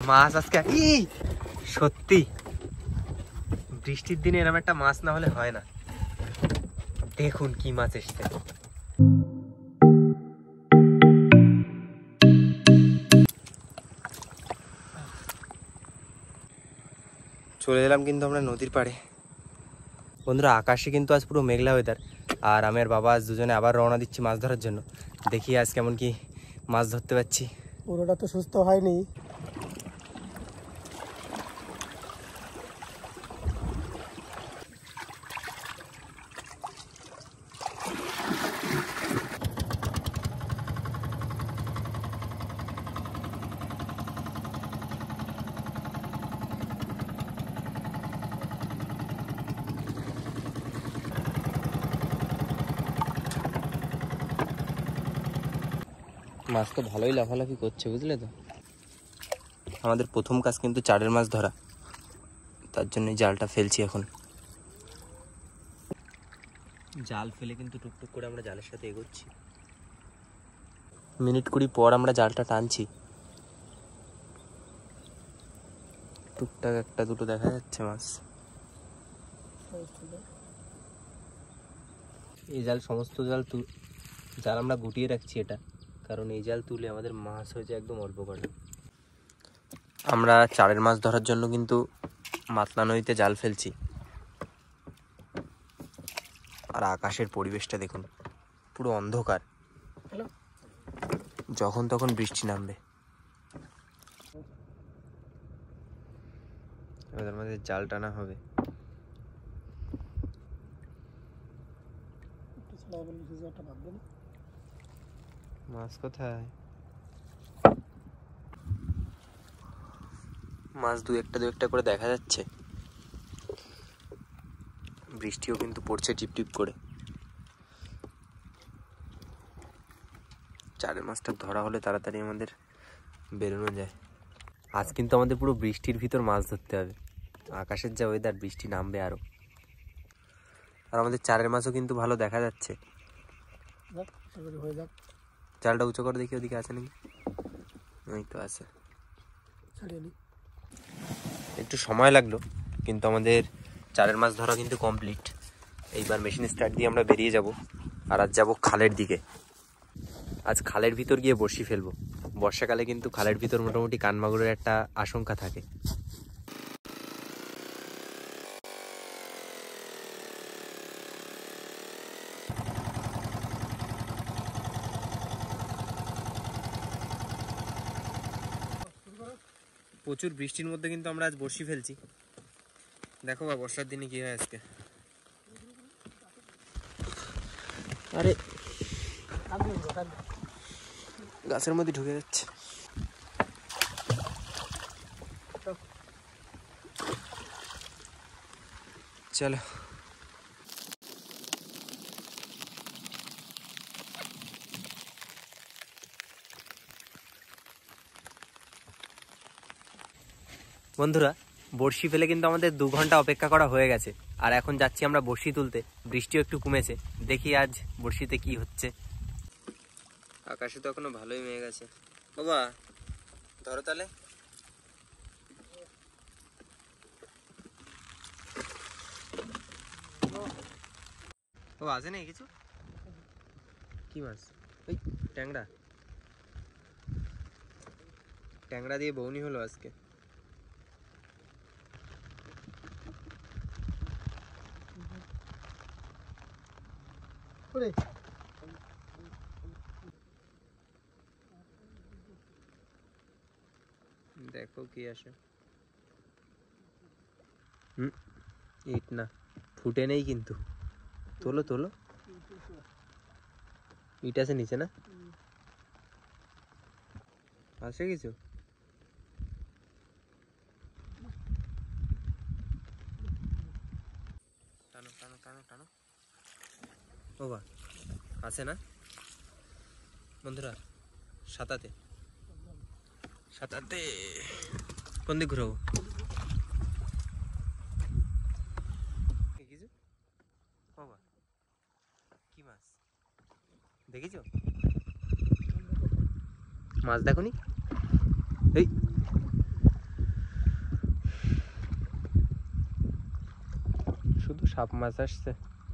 মাছ আজকে সত্যি বৃষ্টির দিনে এরকম একটা মাছ না হলে হয় না। দেখুন কি মাছ এসছে। চলে এলাম কিন্তু আমরা নদীর পাড়ে। বন্ধুরা, আকাশে কিন্তু আজ পুরো মেঘলা ওয়েদার, আর আমি আর বাবা আজ দুজনে আবার রওনা দিচ্ছি মাছ ধরার জন্য। দেখি আজ কেমন কি মাছ ধরতে পারছি। পুরোটা তো সুস্থ হয়নি। মাছ তো ভালোই লাফালাফি করছে, বুঝলে তো। আমাদের প্রথম কাজ কিন্তু চারের মাছ ধরা, তার জন্য জালটা ফেলছি এখন। জাল ফেলে কিন্তু টুকটুক করে আমরা জালের সাথে এগোচ্ছি। মিনিট 20 পর আমরা জালটা টানছি। টুকটাক একটা দুটো দেখা যাচ্ছে মাছ। এই জাল সমস্ত জাল আমরা গুটিয়ে রাখছি, এটা কারণ এই জাল তুলে আমাদের মাছ হয়েছে একদম অল্প করে। আমরা চারের মাছ ধরার জন্য কিন্তু মাতলা নদীতে জাল ফেলছি। আর আকাশের পরিবেশটা দেখুন, পুরো অন্ধকার, যখন তখন বৃষ্টি নামবে। এবার আমাদের জাল টানা হবে। মাছ কোথায়? মাছ দু একটা করে দেখা যাচ্ছে। বৃষ্টিও কিন্তু পড়ছে টিপটিপ করে। চারের মাছটা ধরা হলে তাড়াতাড়ি আমাদের বেরোনো যায়। আজ কিন্তু আমাদের পুরো বৃষ্টির ভিতর মাছ ধরতে হবে। আকাশের যা ওয়েদার, বৃষ্টি নামবে আরো। আর আমাদের চারের মাছও কিন্তু ভালো দেখা যাচ্ছে। জালটা উঁচু করে দেখি, ওদিকে আছে নাকি। এই তো আছে। একটু সময় লাগলো, কিন্তু আমাদের চারের মাছ ধরা কিন্তু কমপ্লিট। এইবার মেশিন স্টার্ট দিয়ে আমরা বেরিয়ে যাব। আর আজ যাবো খালের দিকে। আজ খালের ভিতর গিয়ে বড়শি ফেলবো। বর্ষাকালে কিন্তু খালের ভিতর মোটামুটি কানমাগুরের একটা আশঙ্কা থাকে। প্রচুর বৃষ্টির মধ্যে কিন্তু আমরা আজ বড়শি ফেলছি। দেখো বা বর্ষার দিনে কি হয় আজকে। আরে গাছের মধ্যে ঢুকে যাচ্ছে। চলো। বন্ধুরা, বড়শি ফেলে কিন্তু আমাদের 2 ঘন্টা অপেক্ষা করা হয়ে গেছে। আর এখন যাচ্ছি আমরা বড়শি তুলতে। বৃষ্টিও একটু কমেছে, দেখি আজ বড়শিতে কি হচ্ছে। আকাশে তো এখনো ভালোই মেঘ আছে। বাবা ধরো তাহলে। ও আছে নাকি কিছু? কি মাছ? ওই ট্যাংরা। ট্যাংরা দিয়ে বউনি হলো আজকে। দেখো কি আসে। ইট না, ফুটে নেই কিন্তু। তোলো তোলো। ইট আছে নিচে না? আছে কিছু? টানো টানো টানো টানো। ও বা আছে না বন্ধুরা? সাঁতাতে সাঁতাতে কোন দিক ঘুরাবো? কিছু বাবা, কি মাছ দেখেছো? মাছ দেখো নি? এই সাপ মাছ আসছে।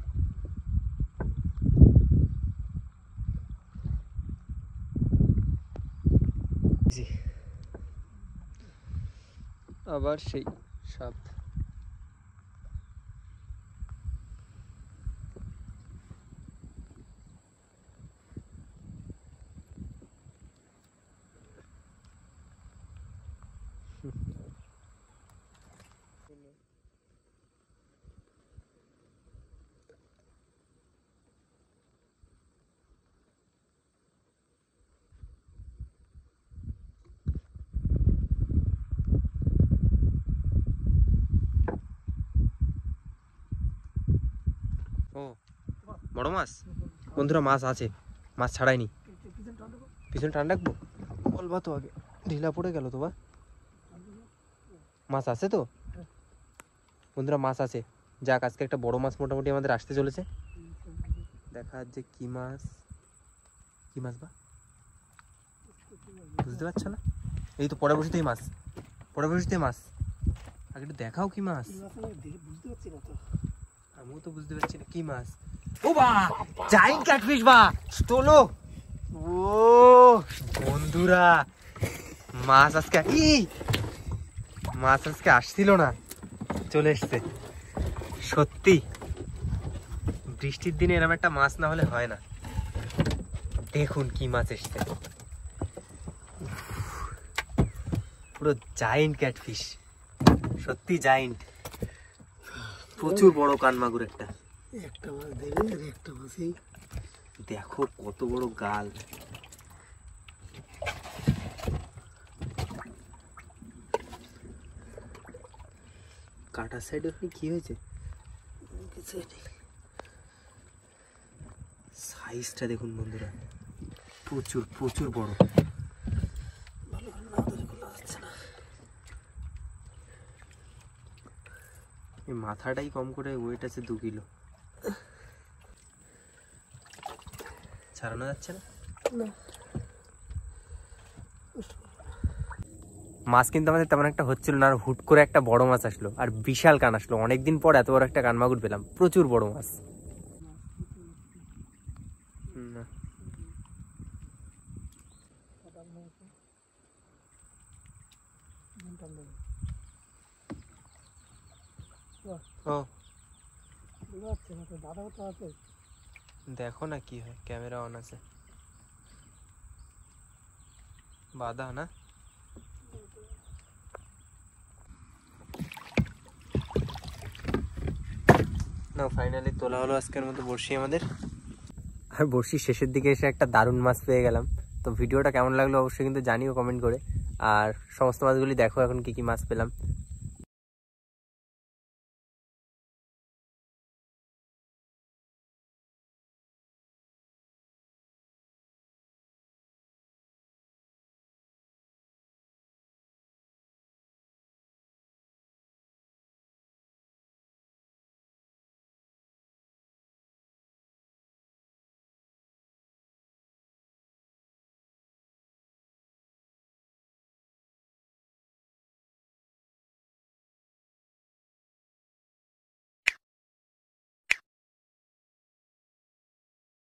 আবার সেই সাপ। ও বড় মাছ বন্ধুরা, মাছ আছে, মাছ ছাড়াইনি। পিছনে টান রাখবো, বলবা তো আগে, ঢিলা পড়ে গেল তো বা। মাছ আছে তো বন্ধুরা, মাছ আছে। যাক, আজকে একটা বড় মাছ মোটামুটি আমাদের আসতে চলেছে। দেখা যে কি মাছ, কি মাছ বা বুঝতে পারছো না? এই তো পরে বসেতেই মাছ, পরে বসেতেই মাছ। আগে একটু দেখাও কি মাছ। আমিও তো বুঝতে পারছি না কি মাছ। ও বা, জায়ান্ট ক্যাটফিশ বা, তোলো। ও বন্ধুরা, মাছ আজকে মাছ আজকে আসছিল না, চলে এসছে। সত্যি বৃষ্টির দিনে এরকম একটা মাছ না হলে হয় না। দেখুন কি মাছ এসছে, পুরো জায়ান্ট ক্যাটফিশ, সত্যি জায়ান্ট। প্রচুর বড় কান মাগুর একটা মাছ দেবে আর একটা মাছই। দেখো কত বড় গাল। কাটার সাইডে কি হয়েছে, সাইজটা দেখুন বন্ধুরা, প্রচুর প্রচুর বড়। এই মাথাটাই কম করে ওয়েট আছে 2 কিলো। ছাড়ানো যাচ্ছে না। মাছ কিন্তু আমাদের তেমন একটা হচ্ছিল না, আর হুট করে একটা বড় মাছ আসলো, আর বিশাল কান আসলো। অনেকদিন পর এত বড় একটা কানমাগুর পেলাম, প্রচুর বড় মাছ। ও দেখো না কি হয়, ক্যামেরা অন আছে, বাধা না। না ফাইনালি তোলা হলো আজকের মতো বড়শি আমাদের। আর বড়শির শেষের দিকে এসে একটা দারুণ মাছ পেয়ে গেলাম। তো ভিডিওটা কেমন লাগলো অবশ্যই কিন্তু জানিও কমেন্ট করে। আর সমস্ত মাছগুলি দেখো এখন কি কি মাছ পেলাম।